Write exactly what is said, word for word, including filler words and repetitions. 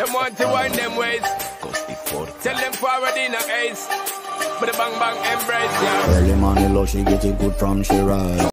them want to wind them ways. Tell them forward in a ace. But the bang bang embrace, yeah. Early money low, she get it good from she ride.